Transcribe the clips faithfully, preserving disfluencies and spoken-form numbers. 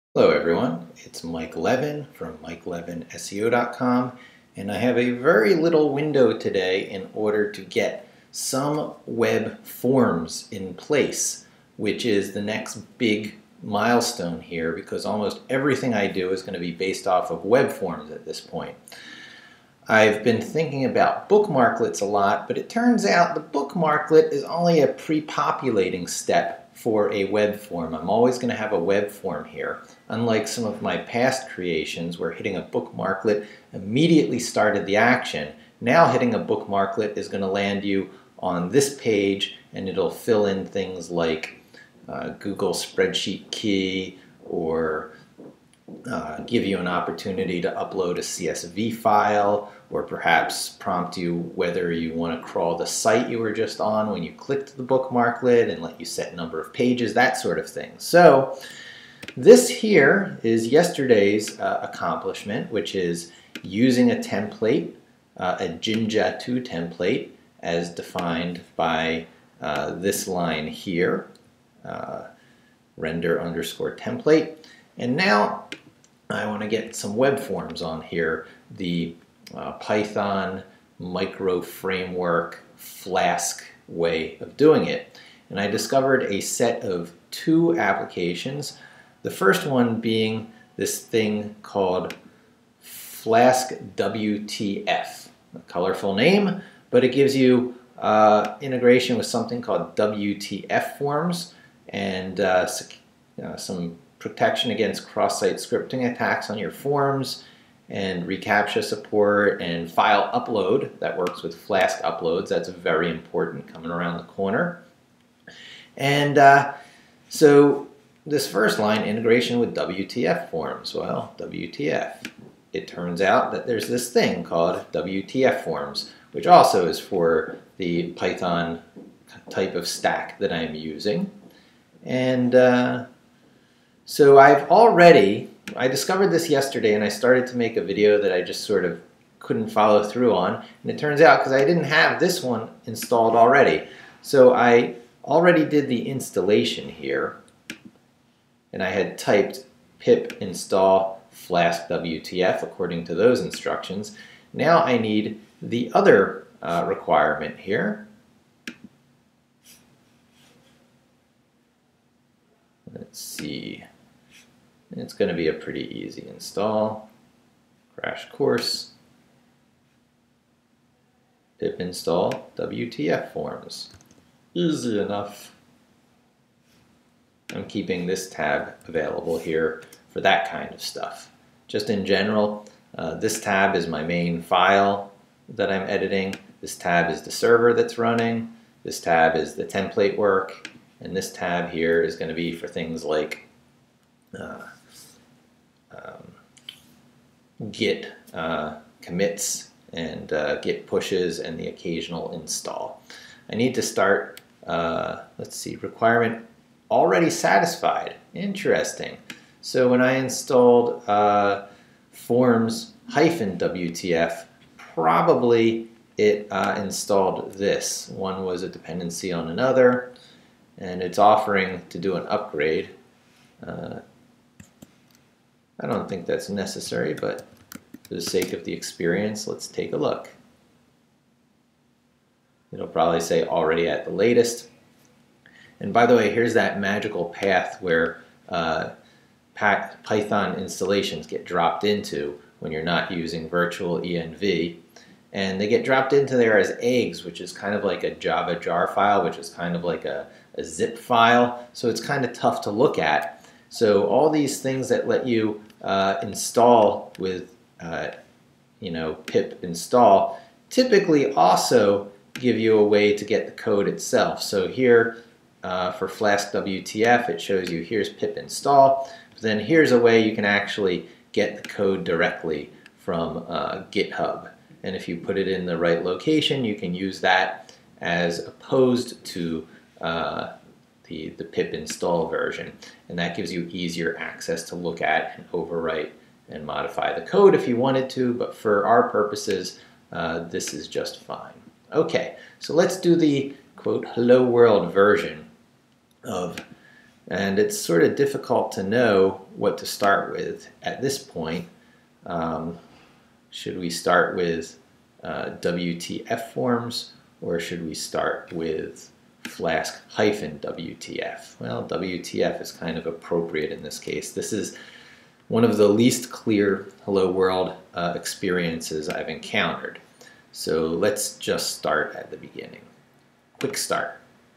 Hello everyone, it's Mike Levin from Mike Levin S E O dot com, and I have a very little window today in order to get some web forms in place, which is the next big milestone here because almost everything I do is going to be based off of web forms at this point. I've been thinking about bookmarklets a lot, but it turns out the bookmarklet is only a pre-populating step for a web form. I'm always going to have a web form here. Unlike some of my past creations where hitting a bookmarklet immediately started the action, now hitting a bookmarklet is going to land you on this page and it'll fill in things like uh, Google spreadsheet key or uh, give you an opportunity to upload a C S V file, or perhaps prompt you whether you want to crawl the site you were just on when you clicked the bookmarklet and let you set number of pages, that sort of thing. So this here is yesterday's uh, accomplishment, which is using a template, uh, a Jinja two template, as defined by uh, this line here, uh, render underscore template. And now I want to get some web forms on here. The uh, Python micro framework Flask way of doing it. And I discovered a set of two applications. The first one being this thing called Flask W T F. A colorful name, but it gives you uh, integration with something called W T F forms and uh, uh, some protection against cross-site scripting attacks on your forms, and reCAPTCHA support, and file upload that works with Flask uploads. That's very important, coming around the corner. And uh, so this first line, integration with W T F forms. Well, W T F. It turns out that there's this thing called W T F forms, which also is for the Python type of stack that I'm using. And uh, so I've already, I discovered this yesterday and I started to make a video that I just sort of couldn't follow through on. And it turns out because I didn't have this one installed already. So I already did the installation here. And I had typed pip install Flask W T F according to those instructions. Now I need the other uh, requirement here. Let's see. It's going to be a pretty easy install. Crash course. Pip install W T F forms. Easy enough. I'm keeping this tab available here for that kind of stuff. Just in general, uh, this tab is my main file that I'm editing. This tab is the server that's running. This tab is the template work. And this tab here is going to be for things like uh, um, Git uh, commits and uh, Git pushes and the occasional install. I need to start, uh, let's see, requirement already satisfied. Interesting. So when I installed uh, forms hyphen W T F, probably it uh, installed this. One was a dependency on another, and it's offering to do an upgrade. Uh, I don't think that's necessary, but for the sake of the experience, let's take a look. It'll probably say already at the latest. And by the way, here's that magical path where uh, Python installations get dropped into when you're not using virtual env. And they get dropped into there as eggs, which is kind of like a Java jar file, which is kind of like a, a zip file. So it's kind of tough to look at. So all these things that let you uh, install with uh, you know, pip install typically also give you a way to get the code itself. So here, Uh, for Flask W T F, it shows you here's pip install. But then here's a way you can actually get the code directly from uh, GitHub. And if you put it in the right location, you can use that as opposed to uh, the, the pip install version. And that gives you easier access to look at and overwrite and modify the code if you wanted to. But for our purposes, uh, this is just fine. Okay, so let's do the quote hello world version of And it's sort of difficult to know what to start with at this point. Um, should we start with uh, W T F forms, or should we start with Flask-W T F? Well, W T F is kind of appropriate in this case. This is one of the least clear Hello World uh, experiences I've encountered. So let's just start at the beginning. Quick start.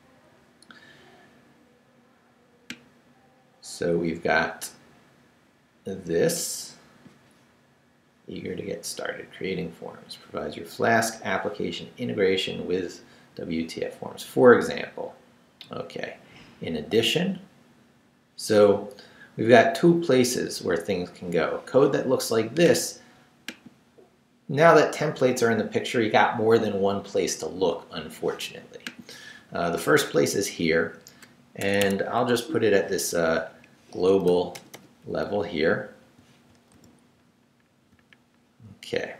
So we've got this, eager to get started, creating forms, provides your Flask application integration with W T F forms, for example. Okay, in addition, so we've got two places where things can go. Code that looks like this, now that templates are in the picture, you got more than one place to look, unfortunately. Uh, the first place is here, and I'll just put it at this uh, global level here. Okay.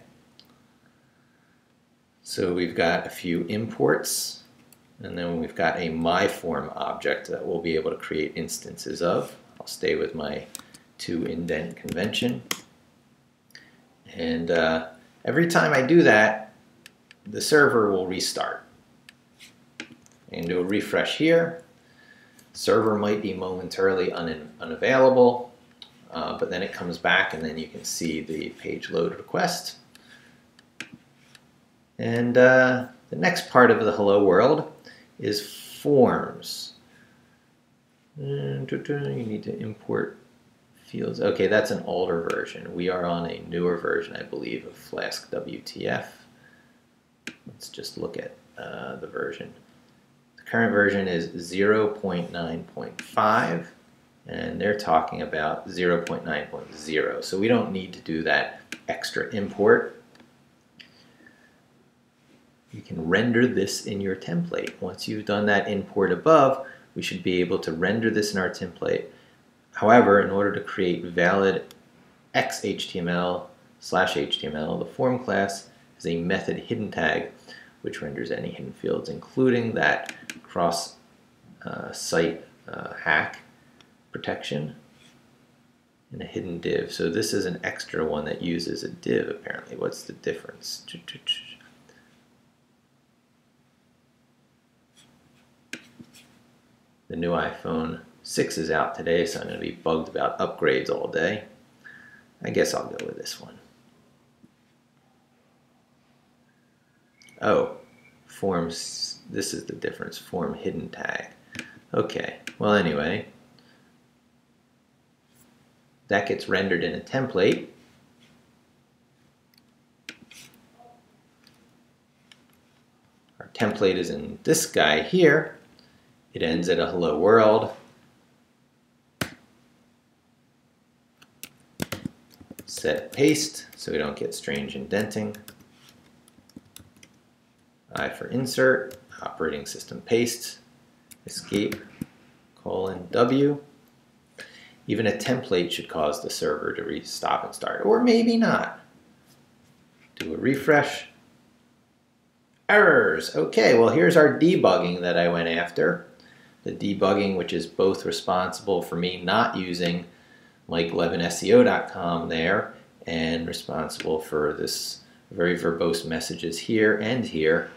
So we've got a few imports, and then we've got a myForm object that we'll be able to create instances of. I'll stay with my two indent convention. And uh, every time I do that, the server will restart. And do a refresh here. Server might be momentarily un unavailable, uh, but then it comes back and then you can see the page load request. And uh, the next part of the Hello World is forms. You need to import fields. Okay, that's an older version. We are on a newer version, I believe, of Flask-W T F. Let's just look at uh, the version. Current version is zero point nine point five, and they're talking about zero point nine point zero, so we don't need to do that extra import. You can render this in your template. Once you've done that import above, we should be able to render this in our template. However, in order to create valid X H T M L slash H T M L, the form class is a method hidden tag which renders any hidden fields, including that cross-site uh, uh, hack protection and a hidden div. So this is an extra one that uses a div, apparently. What's the difference? The new iPhone six is out today, so I'm going to be bugged about upgrades all day. I guess I'll go with this one. Oh, forms, this is the difference, form hidden tag. Okay, well anyway, that gets rendered in a template. Our template is in this guy here. It ends at a hello world. Set paste so we don't get strange indenting. I for insert, operating system paste, escape, colon, W. Even a template should cause the server to re stop and start, or maybe not. Do a refresh. Errors. Okay, well here's our debugging that I went after. The debugging which is both responsible for me not using Mike eleven S E O dot com there, and responsible for this very verbose messages here and here.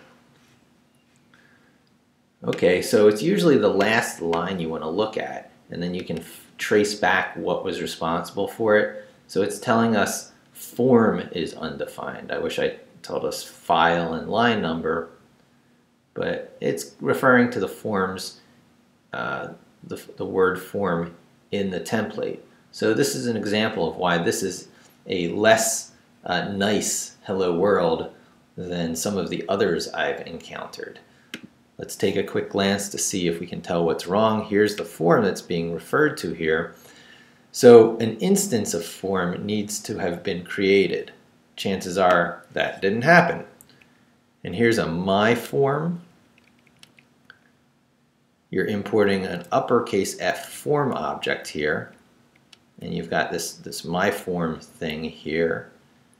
Okay, so it's usually the last line you want to look at, and then you can f trace back what was responsible for it. So it's telling us form is undefined. I wish I told us file and line number, but it's referring to the forms, uh, the, the word form in the template. So this is an example of why this is a less uh, nice hello world than some of the others I've encountered. Let's take a quick glance to see if we can tell what's wrong. Here's the form that's being referred to here. So an instance of form needs to have been created. Chances are that didn't happen. And here's a myForm. You're importing an uppercase F form object here. And you've got this, this myForm thing here.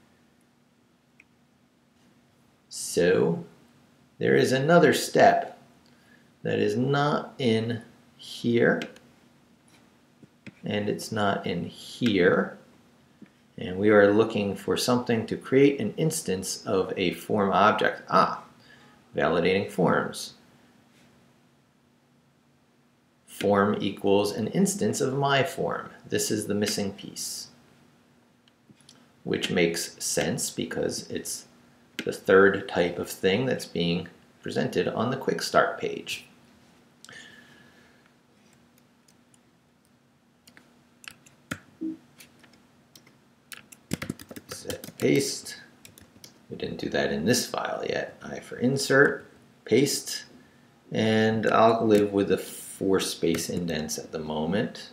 So there is another step that is not in here. and it's not in here. And we are looking for something to create an instance of a form object. Ah, validating forms. Form equals an instance of my form. This is the missing piece, which makes sense because it's the third type of thing that's being presented on the Quick Start page. Set paste. We didn't do that in this file yet. I for insert, paste, and I'll live with the four space indents at the moment.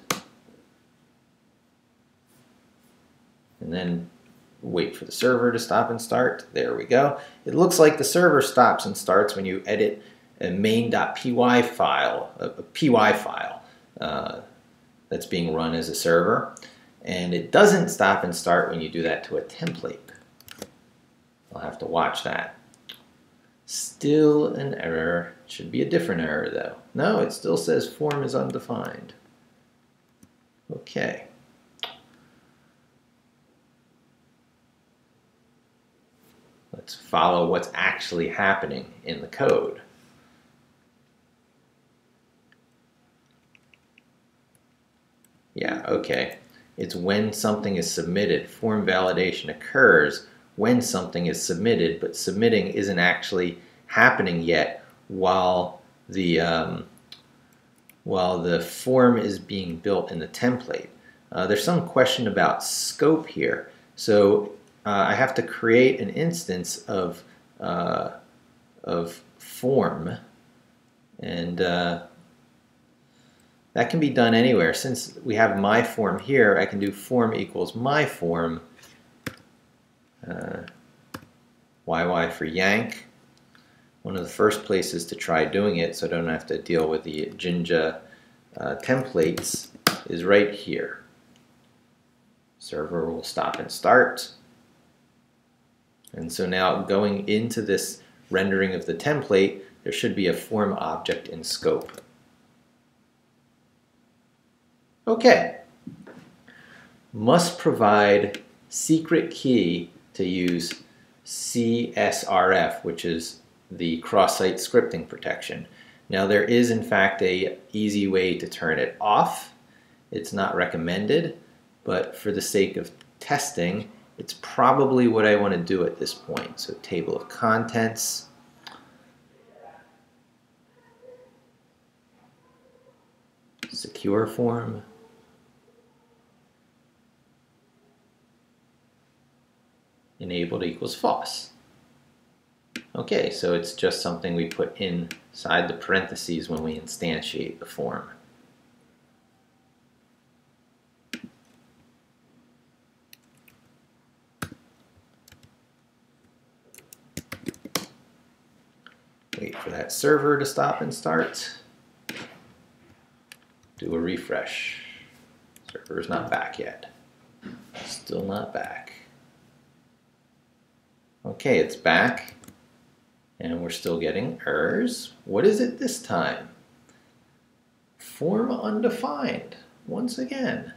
And then wait for the server to stop and start. There we go. It looks like the server stops and starts when you edit a main.py file, a, a py file uh, that's being run as a server. And it doesn't stop and start when you do that to a template. I'll have to watch that. Still an error. Should be a different error though. No, it still says form is undefined. Okay. Let's follow what's actually happening in the code. Yeah, okay. It's when something is submitted. Form validation occurs when something is submitted, but submitting isn't actually happening yet while the um, while the form is being built in the template. Uh, there's some question about scope here. So uh, I have to create an instance of uh, of form, and uh, that can be done anywhere. Since we have my form here, I can do form equals my form, uh, Y Y for yank. One of the first places to try doing it so I don't have to deal with the Jinja uh, templates is right here. Server will stop and start. And so now going into this rendering of the template, there should be a form object in scope. Okay. Must provide secret key to use C S R F, which is the cross-site scripting protection. Now there is in fact a easy way to turn it off. It's not recommended, but for the sake of testing, it's probably what I want to do at this point. So table of contents. Secure form. Enabled equals false. Okay, so it's just something we put inside the parentheses when we instantiate the form. Wait for that server to stop and start. Do a refresh. Server's not back yet. Still not back. Okay, it's back. And we're still getting errors. What is it this time? Form undefined, once again.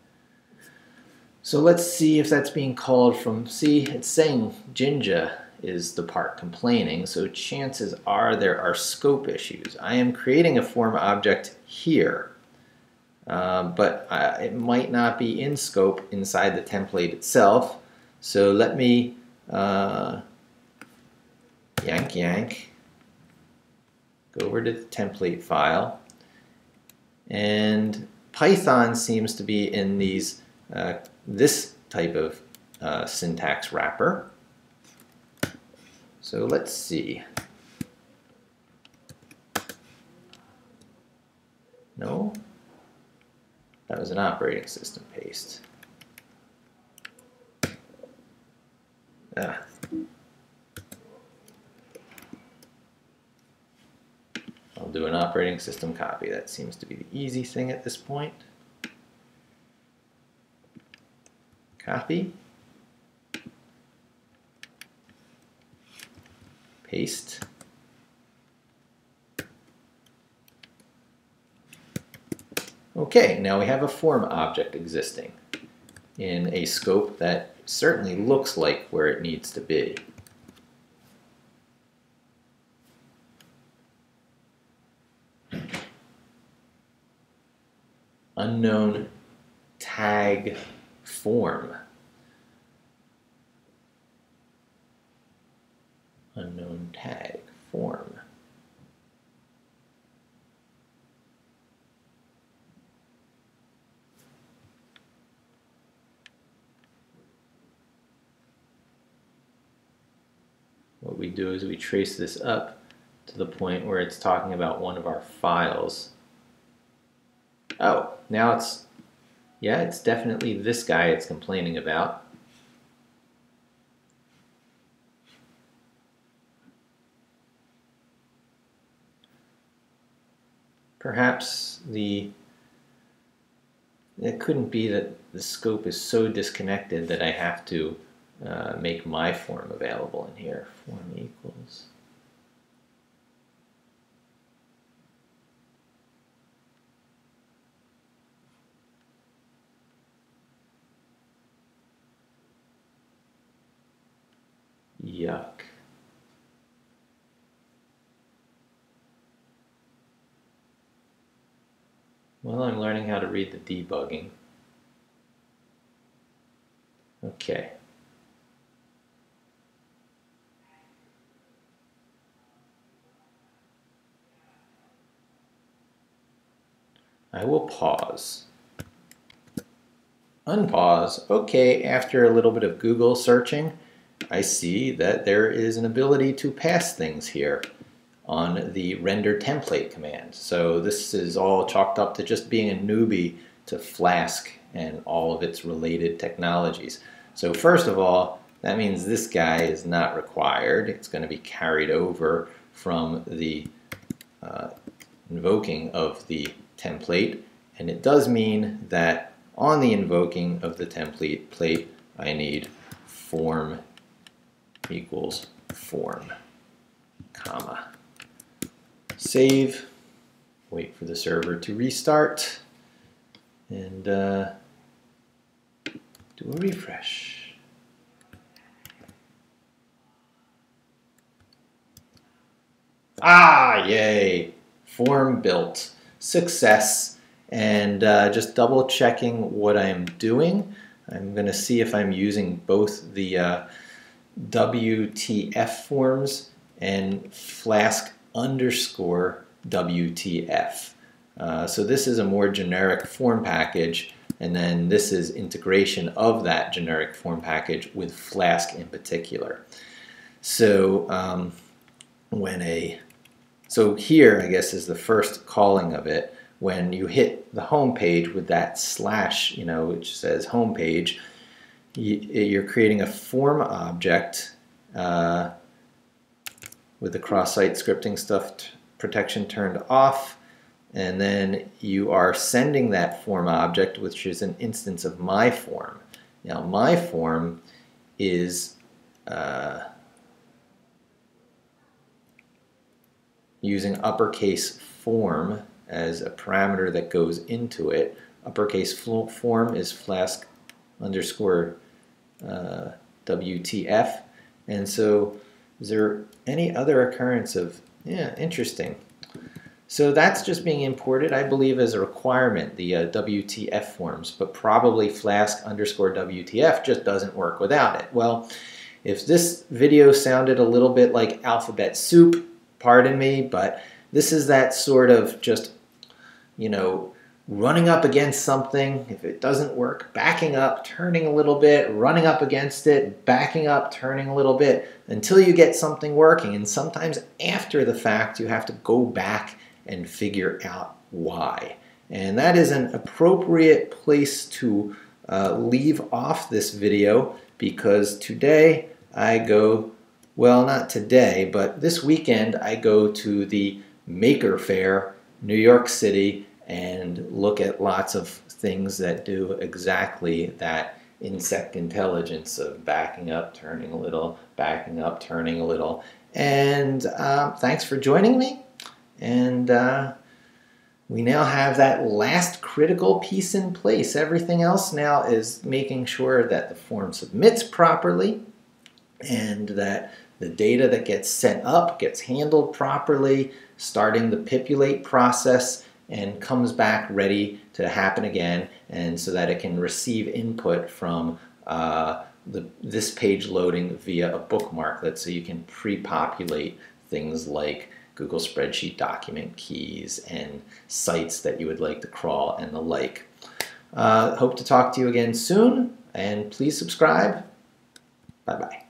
So let's see if that's being called from, see, it's saying Jinja is the part complaining, so chances are there are scope issues. I am creating a form object here, uh, but uh, it might not be in scope inside the template itself. So let me uh, yank yank, go over to the template file, and Python seems to be in these uh, this type of uh, syntax wrapper. So let's see. No, that was an operating system paste. Ah. I'll do an operating system copy. That seems to be the easy thing at this point. Copy. Paste. Okay, now we have a form object existing in a scope that certainly looks like where it needs to be. Unknown tag form. Unknown tag form. What we do is we trace this up to the point where it's talking about one of our files. Oh, now it's, yeah, it's definitely this guy it's complaining about. Perhaps the, it couldn't be that the scope is so disconnected that I have to uh, make my form available in here. Form equals. Yuck. Well, I'm learning how to read the debugging. Okay. I will pause. Unpause. Okay, after a little bit of Google searching, I see that there is an ability to pass things here on the render template command. So this is all chalked up to just being a newbie to Flask and all of its related technologies. So first of all, that means this guy is not required. It's going to be carried over from the uh, invoking of the template, and it does mean that on the invoking of the template plate, I need form equals form, comma. Save, wait for the server to restart, and uh, do a refresh. Ah, yay! Form built. Success. And uh, just double checking what I'm doing. I'm going to see if I'm using both the uh, W T F forms and Flask underscore W T F. Uh, so this is a more generic form package, and then this is integration of that generic form package with Flask in particular. So um, when a so here, I guess, is the first calling of it. When you hit the home page with that slash, you know, which says home page, you're creating a form object uh, with the cross-site scripting stuff protection turned off, and then you are sending that form object, which is an instance of my form. Now, my form is uh, using uppercase form as a parameter that goes into it. Uppercase form is Flask underscore uh, W T F. And so is there any other occurrence of, yeah, interesting. So that's just being imported, I believe, as a requirement, the uh, W T F forms, but probably Flask underscore W T F just doesn't work without it. Well, if this video sounded a little bit like alphabet soup, pardon me, but this is that sort of just, you know, running up against something. If it doesn't work, backing up, turning a little bit, running up against it, backing up, turning a little bit, until you get something working. And sometimes after the fact, you have to go back and figure out why. And that is an appropriate place to uh, leave off this video, because today I go, well, not today, but this weekend I go to the Maker Faire, New York City, and look at lots of things that do exactly that insect intelligence of backing up, turning a little, backing up, turning a little. And uh, thanks for joining me, and uh, We now have that last critical piece in place. Everything else now is making sure that the form submits properly and that the data that gets sent up gets handled properly, starting the Pipulate process, and comes back ready to happen again, and so that it can receive input from uh, the, this page loading via a bookmarklet, so you can pre-populate things like Google Spreadsheet document keys and sites that you would like to crawl and the like. Uh, hope to talk to you again soon, and please subscribe. Bye-bye.